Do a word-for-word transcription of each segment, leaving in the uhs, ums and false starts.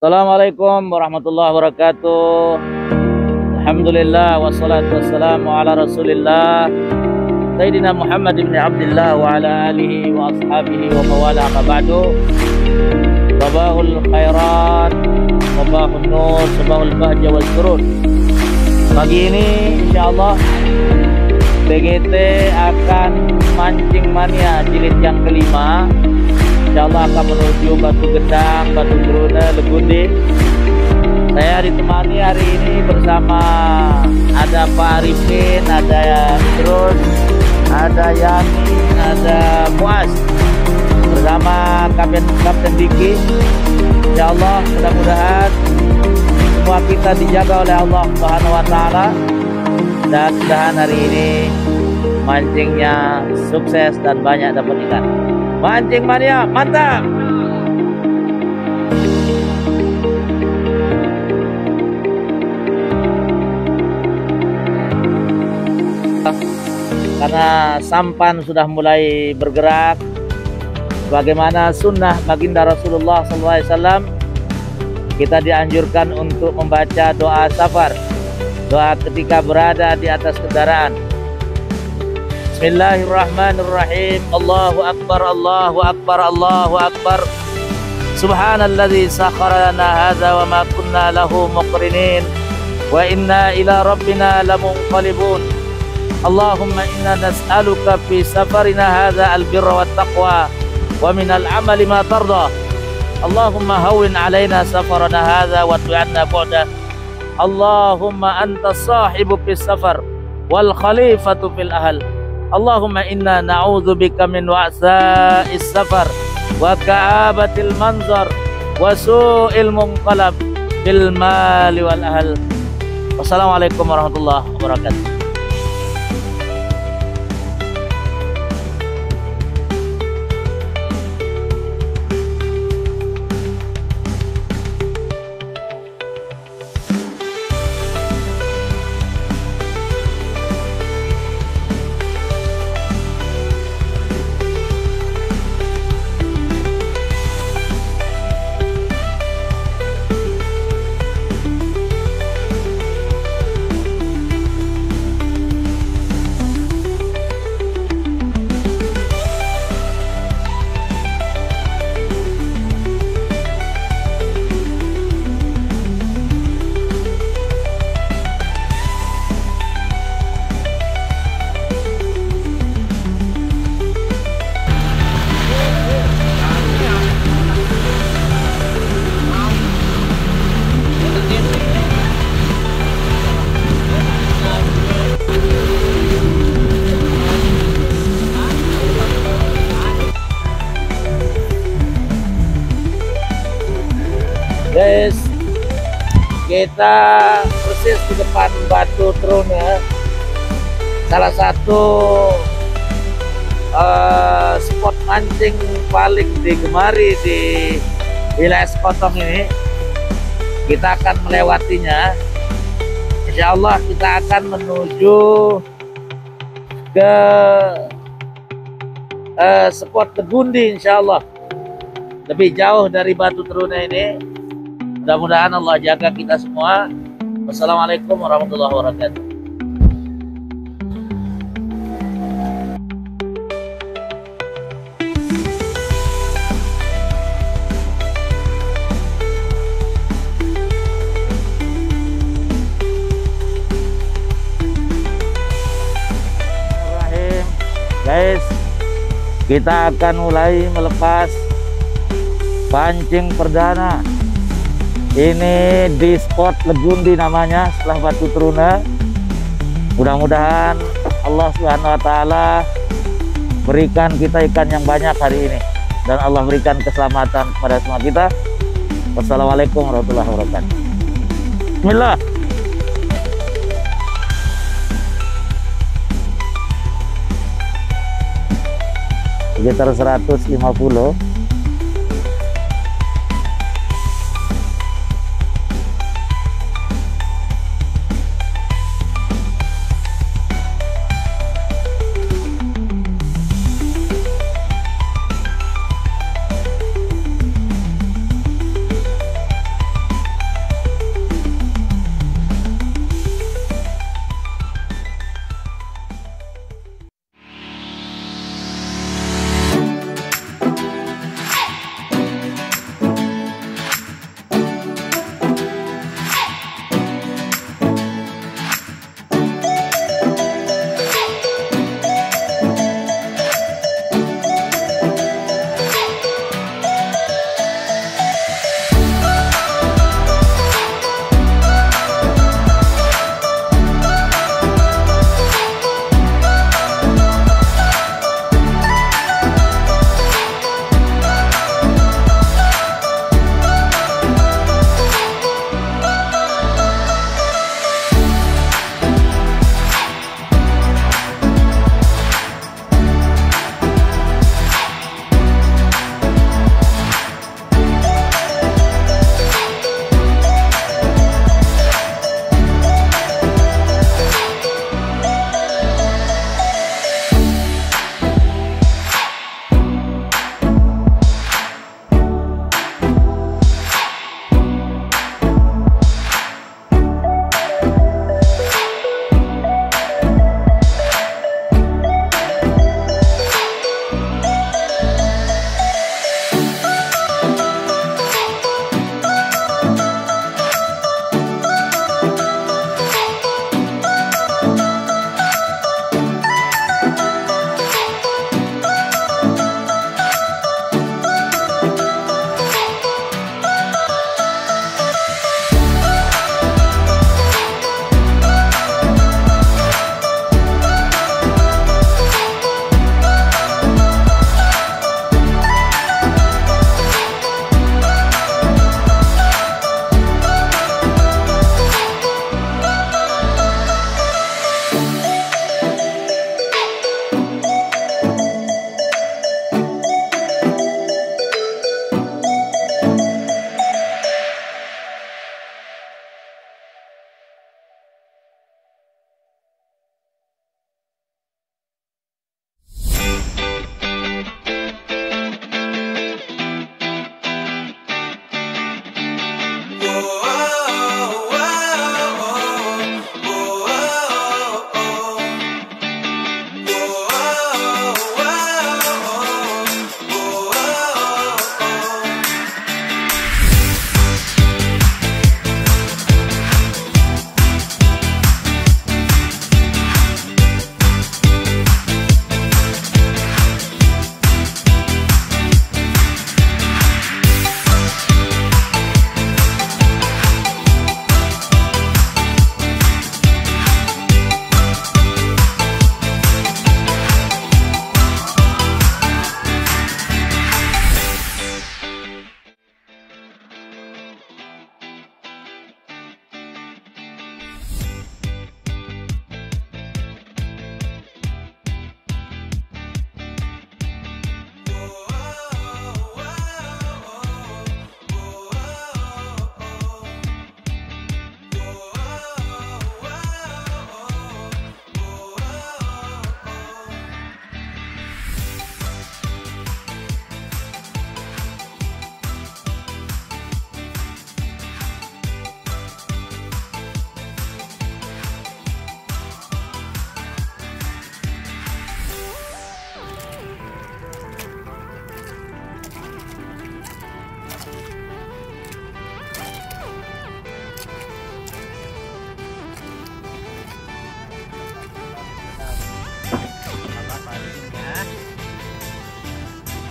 Assalamualaikum warahmatullahi wabarakatuh. Alhamdulillah wassalatu wassalamu ala Rasulillah Sayyidina Muhammad ibn Abdullah wa ala alihi wa ashabihi wa mawala ma ba'du. Sabahul khairat, sabahul nur, sabahul bahja wal surur. Pagi ini insyaallah B G T akan mancing mania jilid yang kelima. Insyaallah akan menuju Batu Gedang, Batu Truna, Legundi. Saya ditemani hari ini bersama ada Pak Arifin, ada terus ada Yani, ada Muaz, bersama Kapten Kapten Diki. Insyaallah mudah-mudahan semua kita dijaga oleh Allah Subhanahu Wa Taala dan mudah-mudahan hari ini mancingnya sukses dan banyak dapat ikan. Mancing mania, mantap! Karena sampan sudah mulai bergerak, bagaimana sunnah baginda Rasulullah shallallahu alaihi wasallam, kita dianjurkan untuk membaca doa safar, doa ketika berada di atas kendaraan. Bismillahirrahmanirrahim. Allahu akbar, Allahu akbar, Allahu akbar. Subhanalladzi sakhkhara lana hadza wa ma kunna lahu muqrinin wa inna ila rabbina lamunqalibun. Allahumma inna nas'aluka fi safarina hadza albirra wat taqwa wa min al'amali ma tarda. Allahumma hawwin alaina safarana hadza wa tu'anna bu'da. Allahumma anta sahibu fis safar wal khalifatu fil ahl. Allahumma inna na'udzubika min wa'sa'is safar wa ka'abatil manzar wa su'il munqalab bil mali wal ahl. Wassalamualaikum warahmatullahi wabarakatuh. Guys, kita persis di depan Batu Truna, salah satu uh, spot mancing paling digemari di wilayah Sekotong ini. Kita akan melewatinya. Insya Allah kita akan menuju ke uh, spot Legundi, insya Allah lebih jauh dari Batu Truna ini. Mudah-mudahan Allah jaga kita semua. Wassalamualaikum warahmatullahi wabarakatuh. Guys, kita akan mulai melepas pancing perdana. Ini di spot Legundi namanya, setelah Batu Truna. Mudah-mudahan Allah Subhanahu Wa Taala berikan kita ikan yang banyak hari ini dan Allah berikan keselamatan kepada semua kita. Wassalamualaikum warahmatullahi wabarakatuh. Bismillah. Sekitar seratus lima puluh.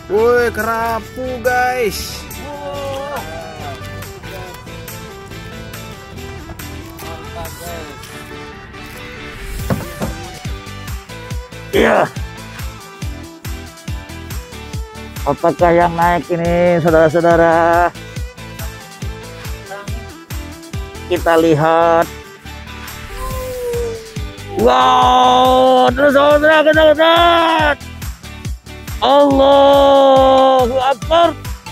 Woi, kerapu guys. Iya. Apakah yang naik ini, saudara-saudara? Kita lihat. Wow, terus saudara kita lihat. Allahu Akbar.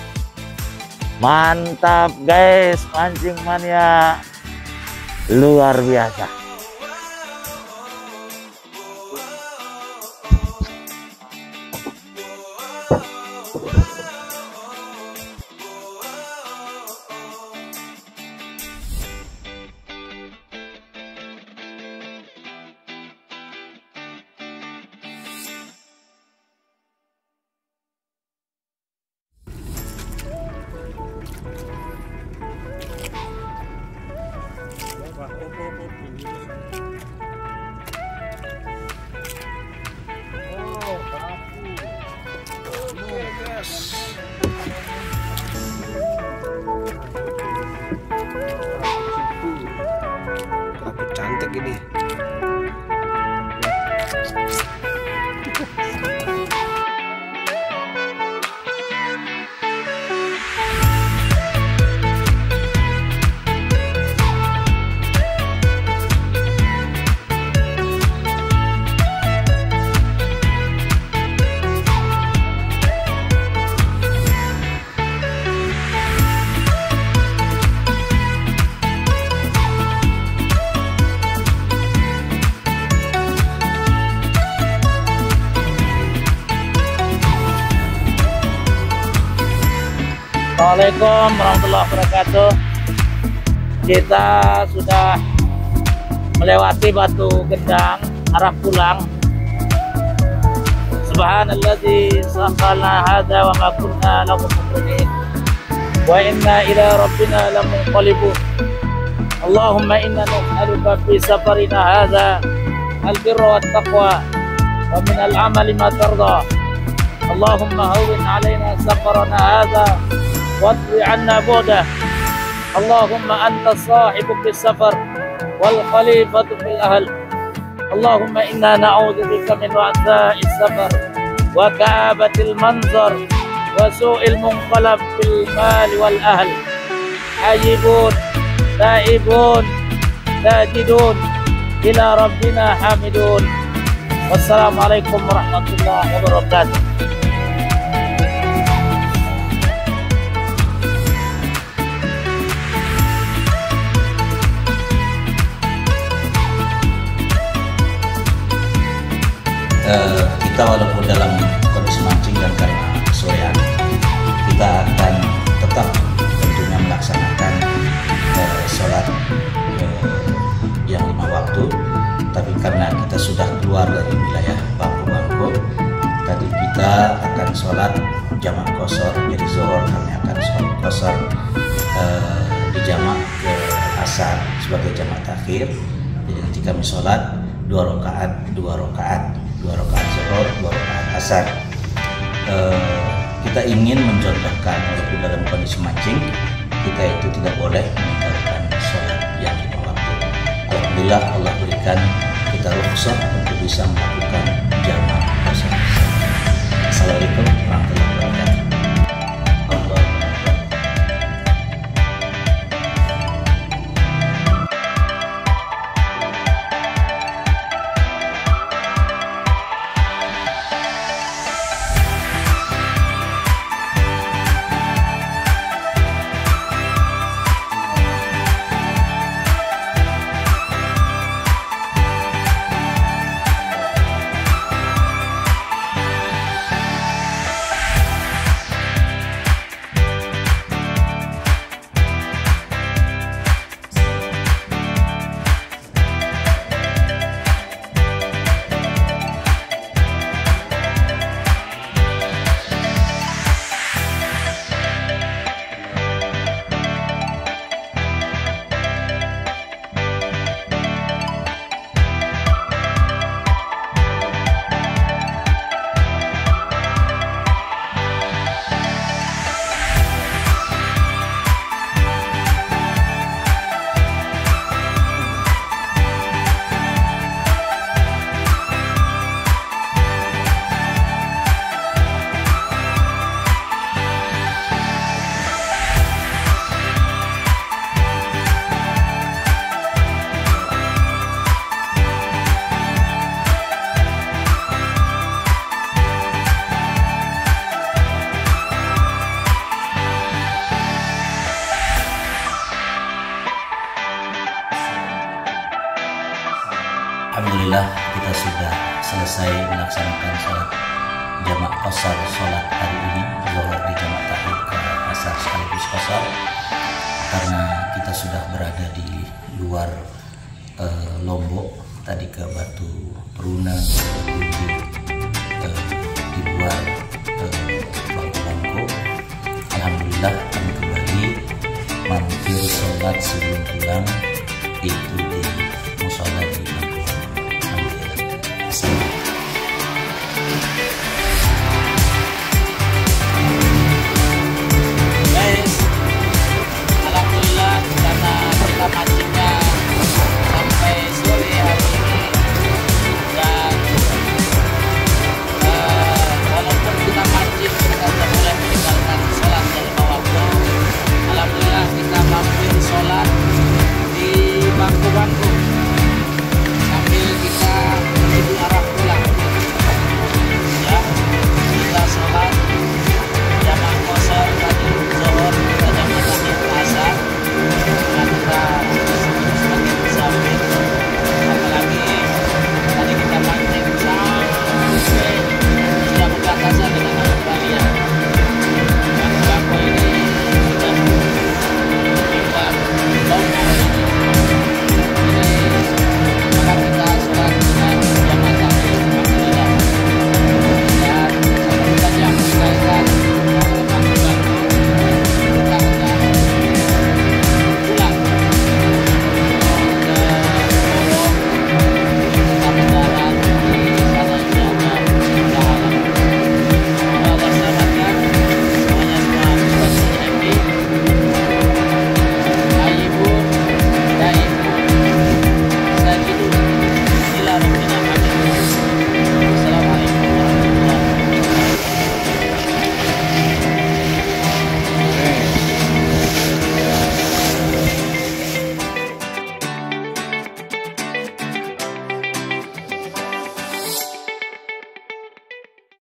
Mantap guys, mancing mania luar biasa. Kerapu cantik ini. Assalamualaikum warahmatullahi wabarakatuh. Kita sudah melewati Batu Gendang arah pulang. Subhanalladzi sakhkhara hadza wa ma kunna lahu muqrinin wa inna ila rabbina lamunqalibun. Allahumma inna nas'aluka fi safarina hadza al-birra wat taqwa wa min al-amali ma tarda. Allahumma hawwin 'alaina safarana hadza واطوي عنا بعده. اللهم أنت الصاحب في السفر والخليفة في الأهل. اللهم إنا نعوذ بك من وعثاء السفر وكآبة المنظر وسوء المنقلب في المال والأهل. حيبون تائبون ساجدون إلى ربنا حامدون. والسلام عليكم ورحمة الله وبركاته. Uh, kita walaupun dalam kondisi mancing dan karena kesorean, kita akan tetap tentunya melaksanakan uh, sholat uh, yang lima waktu. Tapi karena kita sudah keluar dari wilayah Bangko-Bangko, tadi kita akan sholat jamak qashar, jadi zuhur kami akan sholat qashar uh, di jamak ke asar sebagai jamak takhir. Jadi nanti kami sholat dua rakaat, dua rakaat. dua rakaat zuhur, dua rakaat asar. Uh, kita ingin mencontohkan walaupun dalam kondisi mancing, kita itu tidak boleh meninggalkan sholat yang lima waktu. Alhamdulillah Allah berikan kita rukhsah untuk bisa melakukan jamak qashar. Assalamualaikum warahmatullahi wabarakatuh. Allah. kita sudah selesai melaksanakan sholat jamak qashar sholat hari ini, zuhur di jamak takhir ke asar sekaligus qashar, karena kita sudah berada di luar uh, Lombok, tadi ke Batu Peruna, di, uh, di luar Bangko. Uh, Alhamdulillah kami kembali mampir sholat sebelum pulang itu di musola di Bangko. Alhamdulillah.